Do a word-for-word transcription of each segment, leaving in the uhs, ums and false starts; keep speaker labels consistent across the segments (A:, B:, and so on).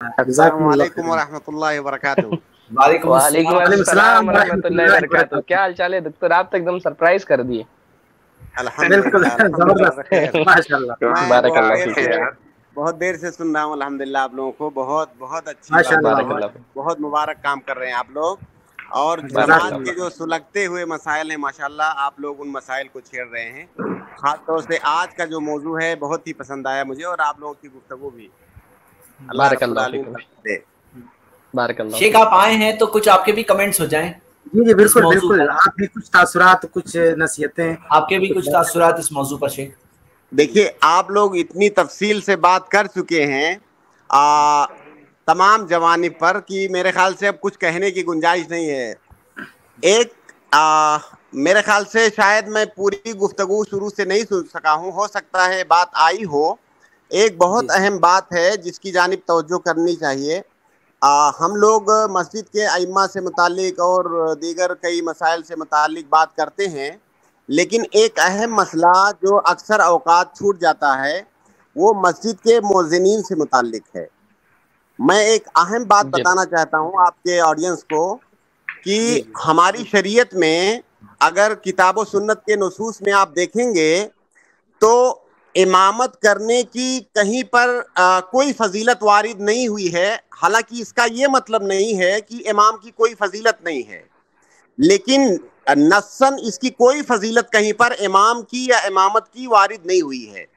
A: السلام علیکم ورحمۃ اللہ وبرکاتہ.
B: وعلیکم السلام ورحمۃ اللہ وبرکاتہ. کیا حال چال ہے دکتر؟ آپ تو ایک دم سرپرائز کر دیے.
A: بہت دیر سے سن رہا ہوں الحمدللہ آپ لوگوں کو. بہت بہت اچھی بات, بہت مبارک کام کر رہے ہیں آپ لوگ. اور جماعت کے جو سلگتے ہوئے مسائل ہیں ماشاءاللہ آپ لوگ ان مسائل کو چھیڑ رہے ہیں. خاص طور سے آج کا جو موضوع ہے بہت ہی پسند آیا مجھے, اور آپ لوگوں کی گفتگو بھی. اللہ رب العالمین دے.
B: بارک اللہ.
C: شیخ آپ آئے ہیں تو کچھ آپ کے بھی کمنٹس ہو جائیں.
D: جی جی بالکل بالکل, آپ بھی کچھ تاثرات, کچھ نصیحتیں,
C: آپ کے بھی کچھ تاثرات اس موضوع پر شیخ.
A: دیکھیے آپ لوگ اتنی تفصیل سے بات کر چکے ہیں آ, تمام جوانب پر کہ میرے خیال سے اب کچھ کہنے کی گنجائش نہیں ہے. ایک آ, میرے خیال سے شاید میں پوری گفتگو شروع سے نہیں سن سکا ہوں, ہو سکتا ہے بات آئی ہو. ایک بہت اہم بات ہے جس کی جانب توجہ کرنی چاہیے. آ, ہم لوگ مسجد کے ائمہ سے متعلق اور دیگر کئی مسائل سے متعلق بات کرتے ہیں, لیکن ایک اہم مسئلہ جو اکثر اوقات چھوٹ جاتا ہے وہ مسجد کے مؤذنین سے متعلق ہے. میں ایک اہم بات بتانا چاہتا ہوں آپ کے آڈینس کو کہ ہماری شریعت میں اگر کتاب و سنت کے نصوص میں آپ دیکھیں گے تو امامت کرنے کی کہیں پر آ, کوئی فضیلت وارد نہیں ہوئی ہے. حالانکہ اس کا یہ مطلب نہیں ہے کہ امام کی کوئی فضیلت نہیں ہے, لیکن نصاً اس کی کوئی فضیلت کہیں پر امام کی یا امامت کی وارد نہیں ہوئی ہے.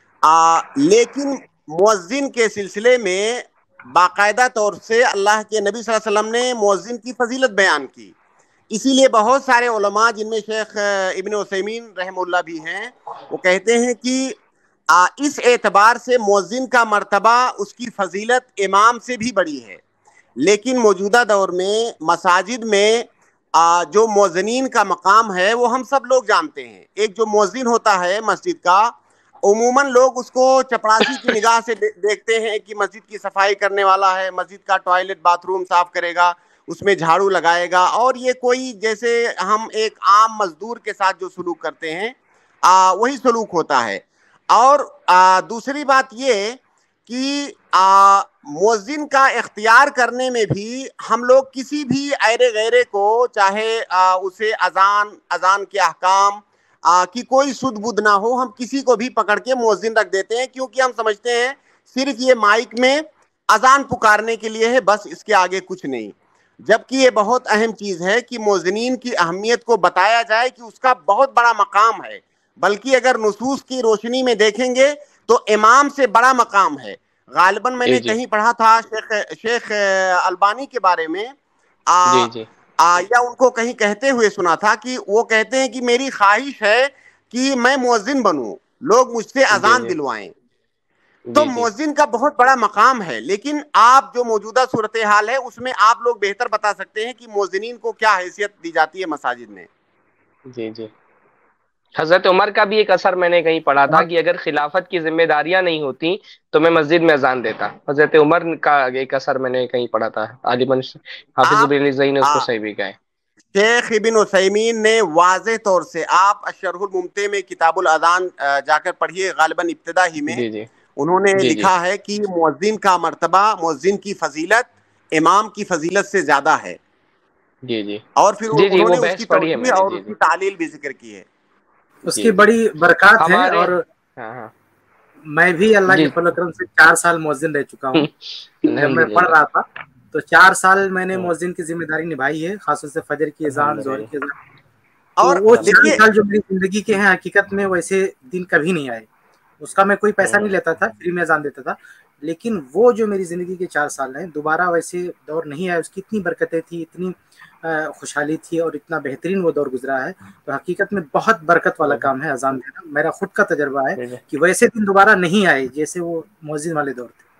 A: آ, لیکن مؤذن کے سلسلے میں باقاعدہ طور سے اللہ کے نبی صلی اللہ علیہ وسلم نے مؤذن کی فضیلت بیان کی. اسی لیے بہت سارے علماء جن میں شیخ ابن عثیمین رحمہ اللہ بھی ہیں, وہ کہتے ہیں کہ آ, اس اعتبار سے مؤذن کا مرتبہ, اس کی فضیلت امام سے بھی بڑی ہے. لیکن موجودہ دور میں مساجد میں آ, جو مؤذنین کا مقام ہے وہ ہم سب لوگ جانتے ہیں. ایک جو مؤذن ہوتا ہے مسجد کا, عموماً لوگ اس کو چپڑاسی کی نگاہ سے دیکھتے ہیں کہ مسجد کی صفائی کرنے والا ہے, مسجد کا ٹوائلٹ باتھ روم صاف کرے گا, اس میں جھاڑو لگائے گا, اور یہ کوئی جیسے ہم ایک عام مزدور کے ساتھ جو سلوک کرتے ہیں آ, وہی سلوک ہوتا ہے. اور آ, دوسری بات یہ کہ آ, مؤذن کا اختیار کرنے میں بھی ہم لوگ کسی بھی ایرے غیرے کو, چاہے آ, اسے اذان اذان کے احکام آ, کی کوئی سد بد نہ ہو, ہم کسی کو بھی پکڑ کے مؤذن رکھ دیتے ہیں, کیونکہ ہم سمجھتے ہیں صرف یہ مائک میں اذان پکارنے کے لیے ہے, بس اس کے آگے کچھ نہیں. جبکہ یہ بہت اہم چیز ہے کہ مؤذنین کی اہمیت کو بتایا جائے کہ اس کا بہت بڑا مقام ہے. بلکہ اگر نصوص کی روشنی میں دیکھیں گے تو امام سے بڑا مقام ہے. غالباً میں نے کہیں پڑھا تھا شیخ شیخ البانی کے بارے میں, آ, آ, یا ان کو کہیں کہتے ہوئے سنا تھا کہ وہ کہتے ہیں کہ میری خواہش ہے کہ میں مؤذن بنوں, لوگ مجھ سے اذان دلوائیں. تو مؤذن کا بہت بڑا مقام ہے, لیکن آپ جو موجودہ صورتحال ہے اس میں آپ لوگ بہتر بتا سکتے ہیں کہ مؤذنین کو کیا حیثیت دی جاتی ہے مساجد میں.
B: جی جی حضرت عمر کا بھی ایک اثر میں نے کہیں پڑھا تھا کہ اگر خلافت کی ذمہ داریاں نہیں ہوتی تو میں مسجد میں اذان دیتا. حضرت عمر کا ایک اثر میں نے کہیں پڑھا تھا, غالباً حافظ بن زئی نے اس کو صحیح بھی کہا ہے.
A: شیخ ابن عثیمین نے واضح طور سے, آپ الشرح الممتع میں کتاب الاذان جا کر پڑھیے, غالباً ابتدا ہی میں انہوں نے لکھا ہے کہ مؤذن کا مرتبہ, مؤذن کی فضیلت امام کی فضیلت سے زیادہ ہے.
B: جی جی
A: اور پھر انہوں نے اس کی توضیح اور اس کی تعلیل بھی ذکر کی ہے.
D: اس کی بڑی برکات ہے. اور میں بھی اللہ کے فضل و کرم سے چار سال مؤذن رہ چکا ہوں. جب میں پڑھ رہا تھا تو چار سال میں نے مؤذن کی ذمہ داری نبھائی ہے, خاص طور سے فجر کی اذان, ظہر کی اذان. اور وہ چار سال جو میری زندگی کے ہیں حقیقت میں ویسے دن کبھی نہیں آئے. اس کا میں کوئی پیسہ نہیں لیتا تھا, فری میں اذان دیتا تھا, لیکن وہ جو میری زندگی کے چار سال ہیں دوبارہ ویسے دور نہیں آئے. اس کی اتنی برکتیں تھی, اتنی خوشحالی تھی, اور اتنا بہترین وہ دور گزرا ہے. تو حقیقت میں بہت برکت والا کام ہے اذان دینا. میرا خود کا تجربہ ہے کہ ویسے دن دوبارہ نہیں آئے جیسے وہ مؤذن والے دور تھے.